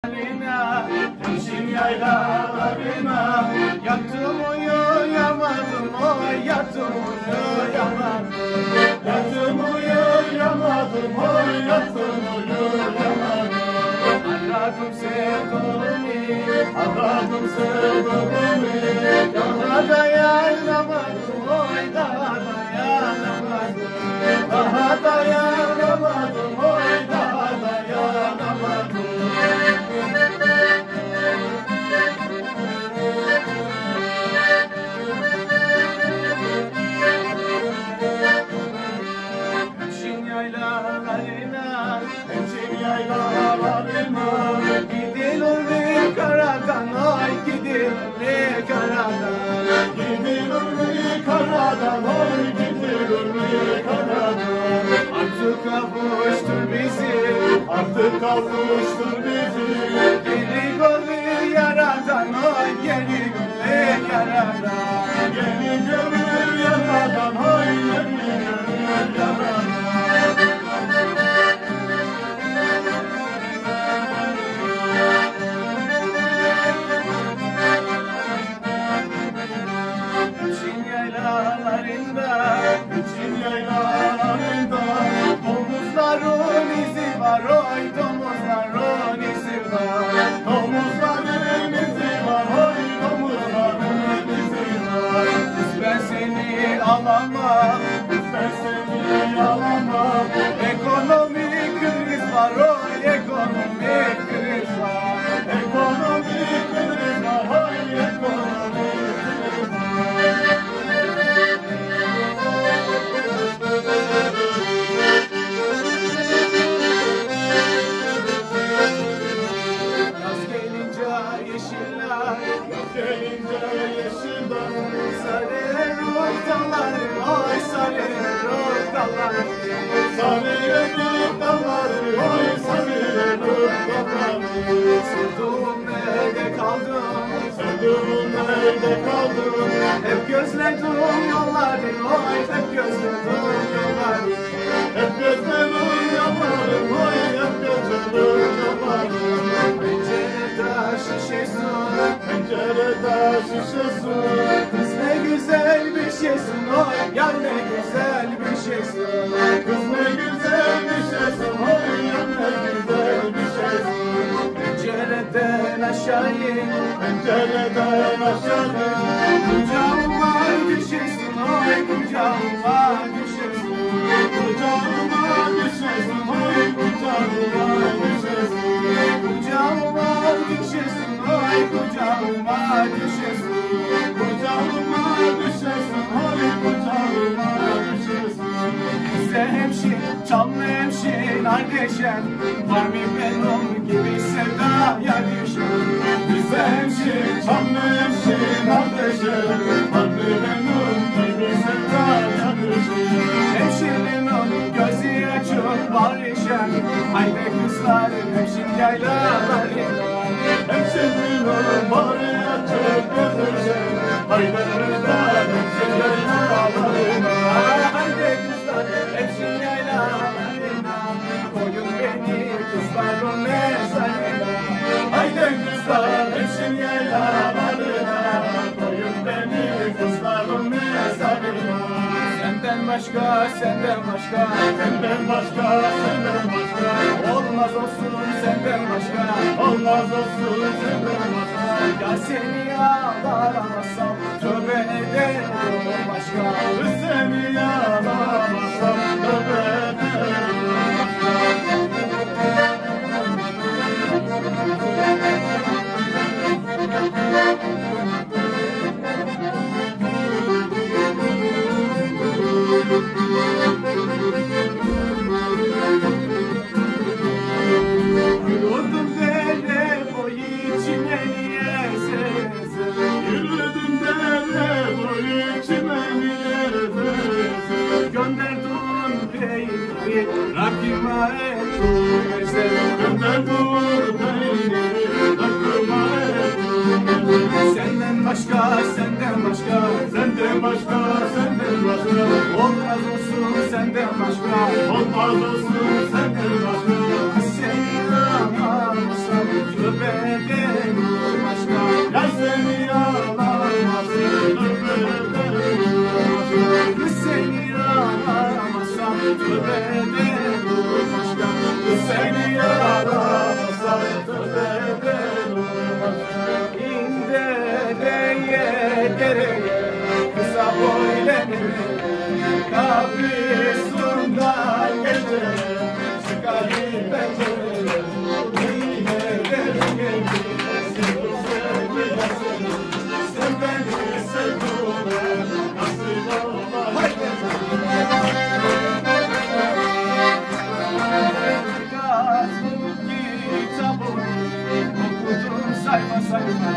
Hemşin yaylalarına yattım uyuyamadım, oy yattım uyuyamadım. Yattım uyuyamadım, oy yattım uyuyamadım. Aradım sevduğumu, aradım sevduğumu. Daha dayanamadım, oy daha dayanamadım. Daha dayanamadım, oy daha dayanamadım. Hemşin yaylalarına gidilir mi karadan, oy gidilir mi karadan. Gidilir mi karadan, oy gidilir mi karadan. Artık kavuştur bizi, artık kavuştur bizi. Geri golü yaradan, oy geri golü yaradan. Geri golü yaradan, oy geri golü yaradan. Hemşin yaylalarında domuzların izi var, oy domuzların izi var. Domuzların izi var, oy domuzların izi var. Kız ben seni alamam, kız ben seni alamam. Ekonomik kriz var, oy ekonomik kriz var. Ekonomik kriz var, oy ekonomik kriz var. Gelince yeşilden sarı ruh dalları, oy sarı ruh dalları. Sarı ruh dalları, oy sarı ruh dalları. Sevduğum nerede kaldın, sevduğum nerede kaldın. Hep gözledim yolları, oy hep gözledim yolları. Hep gözledim yolları, oy hep gözledim yolları. Pencerede şişe su, pencerede şişe su. Kız ne güzel bir şeysin, oy yar ne güzel bir şeysin. Kız ne güzel bir şeysin, oy yar ne güzel bir şeysin. Pencereden aşağı in, pencereden aşağı in. Kucağıma düşersin, oy kucağıma düşersin. Kucağıma düşersin, oy kucağıma düşersin. Kucağıma düşersin, oy kucağıma düşersin. Kucağıma düşersin, oy kucağıma düşersin. Bize hemşin, çamlı hemşin kardeşim, var mı benim gibi sevdaya düşen? Bize hemşin, çamlı hemşin kardeşim, var mı benim gibi sevdaya düşen? Hemşinin onun gözü açık var işen, haydi kızlar hemşin yaylalarına. Hemşinin onun var açık gözü, haydi kızlar hemşin yaylalarına. Haydi kızlar hemşin yaylalarına, koyun beni kızların mezarına. Haydi kızlar hemşin yaylalarına, koyun beni kızların mezarına. Senden başka, senden başka, senden başka, senden başka. Olmaz olsun senden başka, olmaz olsun senden başka. Ya seni yağlaramazsam tövbe ederim başka. Seni yağlaramazsam tövbe ederim başka. Yürüdüm dere boyu çimeniye seze. Yürüdüm dere boyu çimeniye seze. Gönderdim peyniri rakıma etmeze. Gönderdim peyniri rakıma etmeze. Senden başka, senden başka, senden başka, senden başka. Olmaz olsun senden başka, olmaz olsun senden başka. Seni aramazsam beden başka seni yaramazsa beden İnde dereye dereye kısa boylenir kapısından geçer çıkarır pencereye yine derim gibi sen beni sevdin nasıl olmaz kitabı okudum sayfa sayfa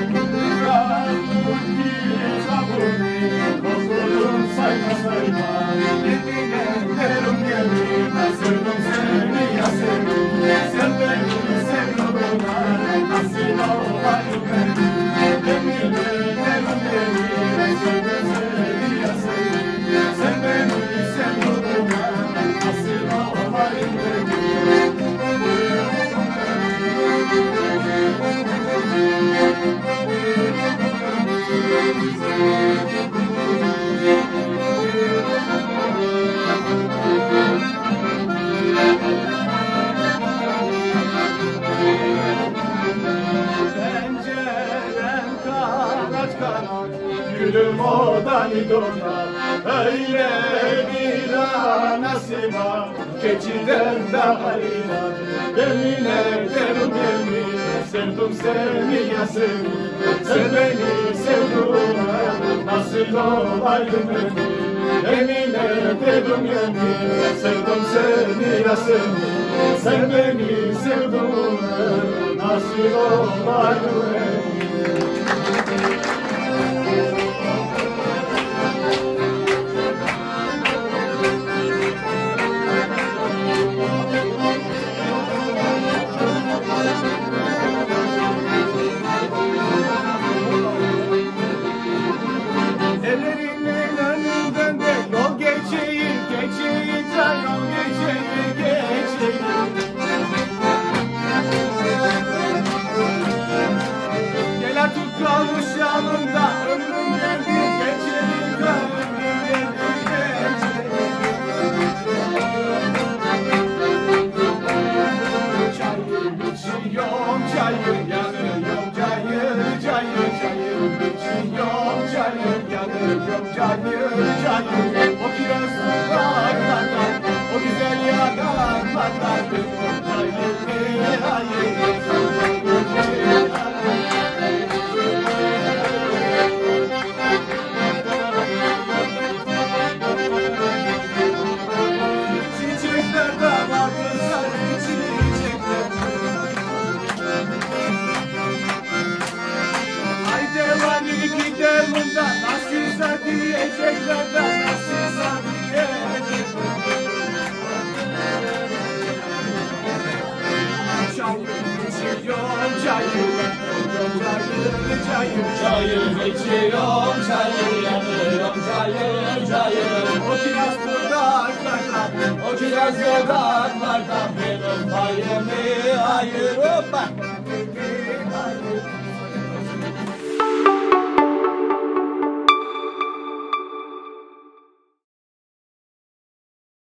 kitabı okudum sayfa sayfa yedine derim gibi sevdim seni ya sevdim sen beni sevdin nasıl olayım ben yedine derim gibi sevdim seni ya sevdim sen beni sevdin nasıl olayım ben pencerem kanat kanat gülüm odan idona öyle bir anası var keçiden daha inat emine derim emine sevdim seni ya sevdim sen beni sevdin nasıl olayım emine derim emine sevdim seni ya sevdim sen beni sevdin nasıl olayım ellerinin önünden de yol geçeyim geçeyim yol geçeyim geçeyim gel artık kalmış yanımda ömrüm geldi geçeyim ömrüm geldi geçeyim çayır içiyorum çayır yanıyorum çayır çayır çayır içiyorum çayır yanıyorum çayır çayır o kiraz dudaklardan o güzel yanaklardan çayır hayır çiçekler de vardı sarı çiçekler ay devani gider bunda nasılsa diyecekler de nasılsa diyecekler çayır içiyorum çayır yanıyorum çayır çayır o kiraz dudaklardan o kiraz dudaklardan benim payımı ayır hoppa